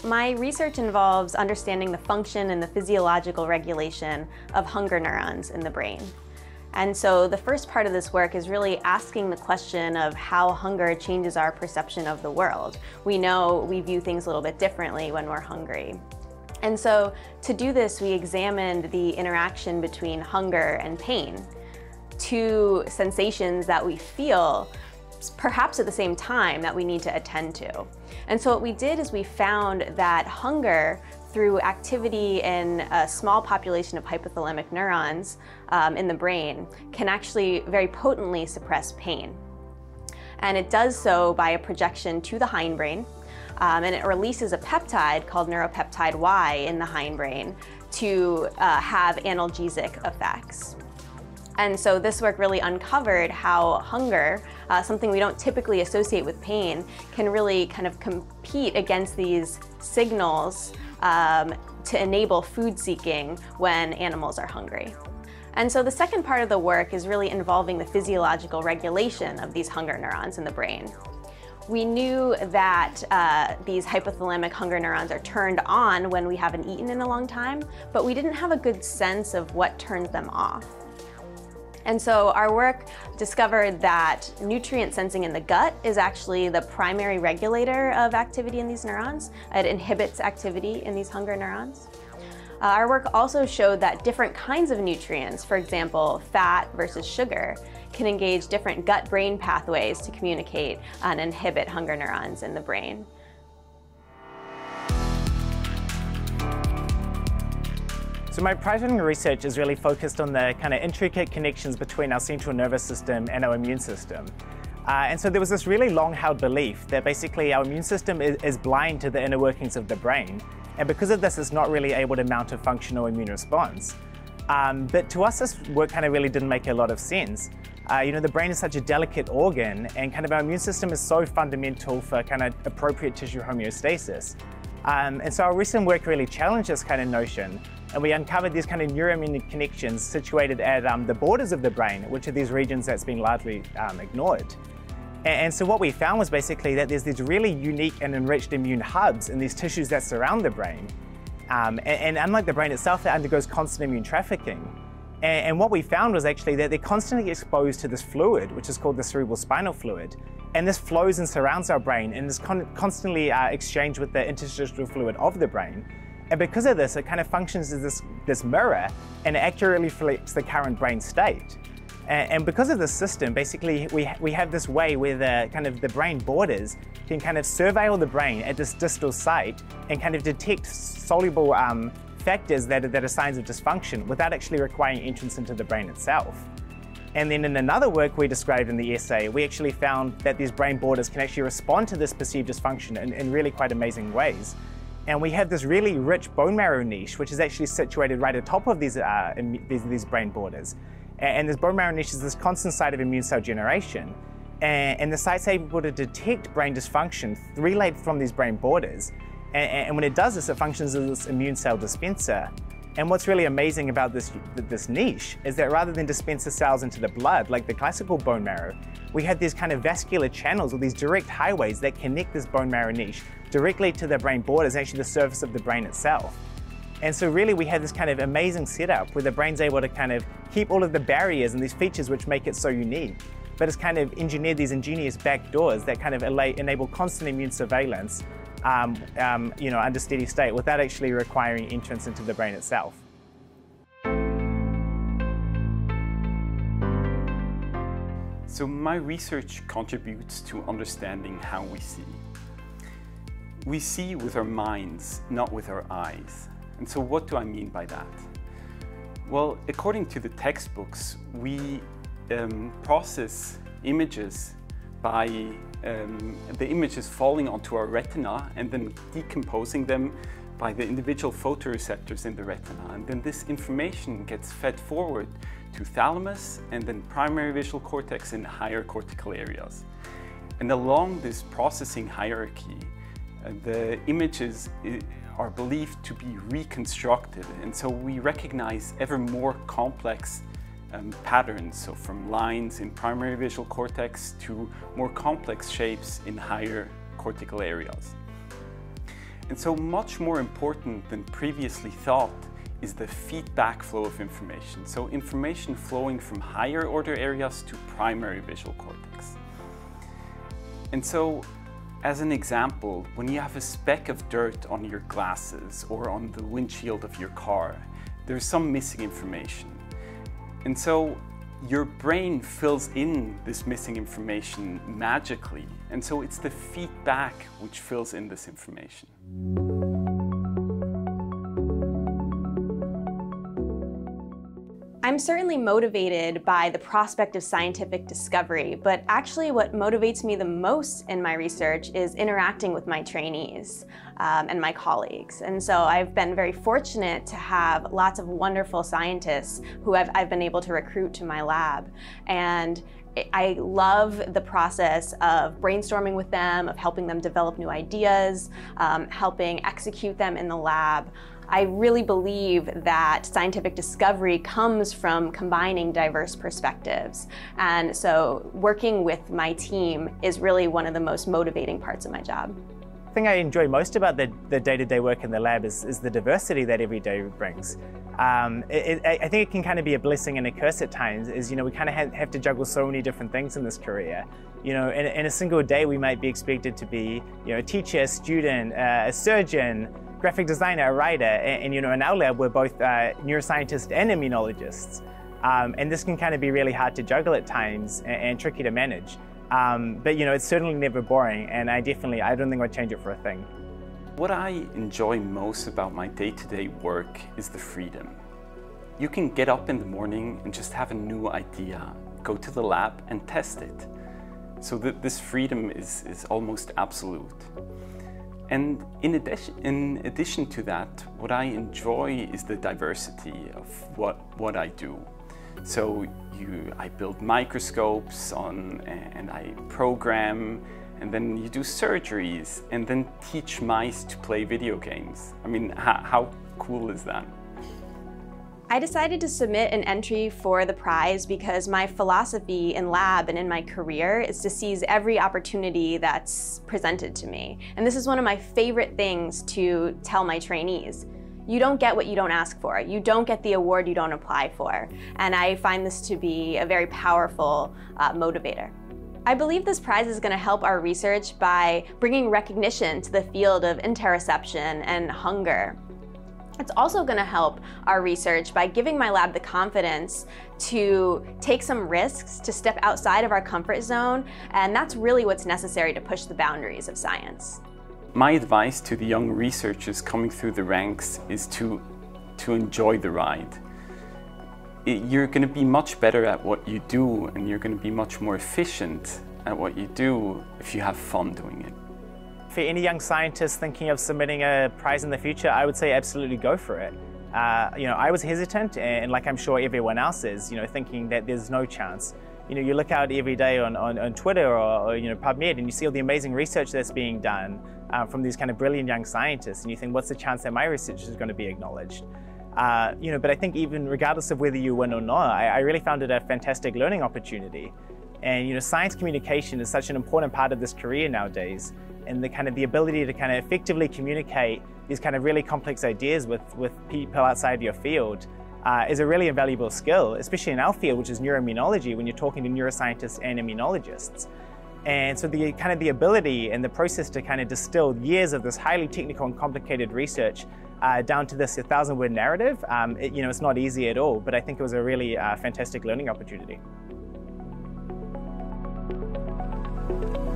My research involves understanding the function and the physiological regulation of hunger neurons in the brain. And so the first part of this work is really asking the question of how hunger changes our perception of the world. We know we view things a little bit differently when we're hungry. And so to do this, we examined the interaction between hunger and pain, two sensations that we feel perhaps at the same time that we need to attend to. And so what we did is we found that hunger, through activity in a small population of hypothalamic neurons in the brain, can actually very potently suppress pain. And it does so by a projection to the hindbrain, and it releases a peptide called neuropeptide Y in the hindbrain to have analgesic effects. And so this work really uncovered how hunger, something we don't typically associate with pain, can really kind of compete against these signals to enable food seeking when animals are hungry. And so the second part of the work is really involving the physiological regulation of these hunger neurons in the brain. We knew that these hypothalamic hunger neurons are turned on when we haven't eaten in a long time, but we didn't have a good sense of what turns them off. And so our work discovered that nutrient sensing in the gut is actually the primary regulator of activity in these neurons. It inhibits activity in these hunger neurons. Our work also showed that different kinds of nutrients, for example, fat versus sugar, can engage different gut-brain pathways to communicate and inhibit hunger neurons in the brain. So my project research is really focused on the kind of intricate connections between our central nervous system and our immune system. And so there was this really long-held belief that basically our immune system is blind to the inner workings of the brain. And because of this, it's not really able to mount a functional immune response. But to us, this work kind of really didn't make a lot of sense. The brain is such a delicate organ, and kind of our immune system is so fundamental for kind of appropriate tissue homeostasis. And so our recent work really challenged this kind of notion, and we uncovered these kind of neuroimmunic connections situated at the borders of the brain, which are these regions that's been largely ignored. And so what we found was basically that there's these really unique and enriched immune hubs in these tissues that surround the brain. And unlike the brain itself, that undergoes constant immune trafficking. And what we found was actually that they're constantly exposed to this fluid, which is called the cerebral spinal fluid. And this flows and surrounds our brain and is constantly exchanged with the interstitial fluid of the brain. And because of this, it kind of functions as this mirror, and it accurately reflects the current brain state. And because of this system, basically we have this way where the brain borders can kind of surveil the brain at this distal site and kind of detect soluble factors that are signs of dysfunction without actually requiring entrance into the brain itself. And then in another work we described in the essay, we actually found that these brain borders can actually respond to this perceived dysfunction in really quite amazing ways. And we have this really rich bone marrow niche, which is actually situated right atop of these brain borders. And this bone marrow niche is this constant site of immune cell generation. And the site's able to detect brain dysfunction relayed from these brain borders. And when it does this, it functions as this immune cell dispenser. And what's really amazing about this niche is that rather than dispense the cells into the blood like the classical bone marrow, we have these kind of vascular channels or these direct highways that connect this bone marrow niche directly to the brain borders, actually the surface of the brain itself. And so really we have this kind of amazing setup where the brain's able to kind of keep all of the barriers and these features which make it so unique, but it's kind of engineered these ingenious backdoors that kind of enable constant immune surveillance under steady state without actually requiring entrance into the brain itself. So my research contributes to understanding how we see. We see with our minds, not with our eyes. And so what do I mean by that? Well, according to the textbooks, we process images by the images falling onto our retina and then decomposing them by the individual photoreceptors in the retina. And then this information gets fed forward to thalamus and then primary visual cortex in higher cortical areas. And along this processing hierarchy, the images are believed to be reconstructed. And so we recognize ever more complex patterns, so from lines in primary visual cortex to more complex shapes in higher cortical areas. And so much more important than previously thought is the feedback flow of information. So information flowing from higher order areas to primary visual cortex. And so, as an example, when you have a speck of dirt on your glasses or on the windshield of your car, there's some missing information. And so your brain fills in this missing information magically. And so it's the feedback which fills in this information. I'm certainly motivated by the prospect of scientific discovery, but actually what motivates me the most in my research is interacting with my trainees and my colleagues. And so I've been very fortunate to have lots of wonderful scientists who I've been able to recruit to my lab. And I love the process of brainstorming with them, of helping them develop new ideas, helping execute them in the lab. I really believe that scientific discovery comes from combining diverse perspectives. And so working with my team is really one of the most motivating parts of my job. The thing I enjoy most about the day-to-day work in the lab is the diversity that every day brings. I think it can kind of be a blessing and a curse at times, is, we kind of have to juggle so many different things in this career. In a single day we might be expected to be, a teacher, a student, a surgeon, graphic designer, a writer, and in our lab we're both neuroscientists and immunologists. And this can kind of be really hard to juggle at times and tricky to manage. But it's certainly never boring, and I don't think I'd change it for a thing. What I enjoy most about my day-to-day work is the freedom. You can get up in the morning and just have a new idea, go to the lab and test it. So this freedom is almost absolute. And in addition to that, what I enjoy is the diversity of what I do. So I build microscopes and I program, and then you do surgeries, and then teach mice to play video games. I mean, how cool is that? I decided to submit an entry for the prize because my philosophy in lab and in my career is to seize every opportunity that's presented to me. And this is one of my favorite things to tell my trainees. You don't get what you don't ask for. You don't get the award you don't apply for. And I find this to be a very powerful motivator. I believe this prize is going to help our research by bringing recognition to the field of interoception and hunger. It's also going to help our research by giving my lab the confidence to take some risks, to step outside of our comfort zone, and that's really what's necessary to push the boundaries of science. My advice to the young researchers coming through the ranks is to enjoy the ride. You're going to be much better at what you do, and you're going to be much more efficient at what you do if you have fun doing it. For any young scientist thinking of submitting a prize in the future, I would say absolutely go for it. I was hesitant, and like I'm sure everyone else is, thinking that there's no chance. You look out every day on Twitter or PubMed, and you see all the amazing research that's being done from these kind of brilliant young scientists, and you think, what's the chance that my research is going to be acknowledged? But I think even regardless of whether you win or not, I really found it a fantastic learning opportunity. And science communication is such an important part of this career nowadays, and the ability to kind of effectively communicate these kind of really complex ideas with people outside your field is a really invaluable skill, especially in our field, which is neuroimmunology, when you're talking to neuroscientists and immunologists. And so the ability and the process to kind of distill years of this highly technical and complicated research down to this 1,000-word narrative, it's not easy at all, but I think it was a really fantastic learning opportunity.